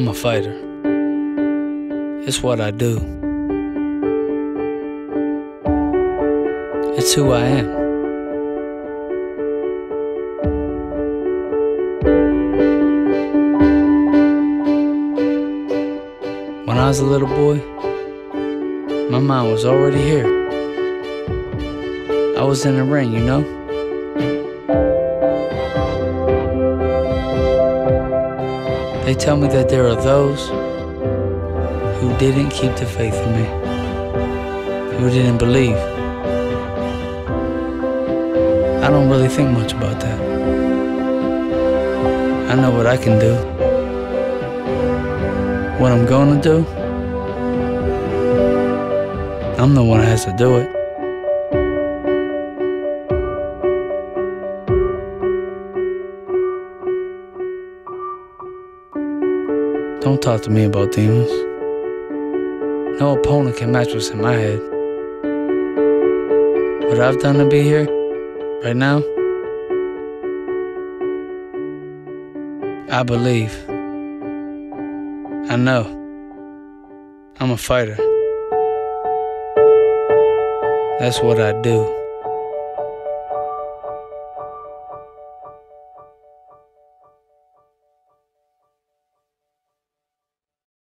a fighter. It's what I do. It's who I am. When I was a little boy, my mind was already here. I was in the ring, you know? They tell me that there are those who didn't keep the faith in me, who didn't believe. I don't really think much about that. I know what I can do. What I'm gonna do, I'm the one that has to do it. Don't talk to me about demons. No opponent can match what's in my head. What I've done to be here, right now, I believe. I know. I'm a fighter. That's what I do.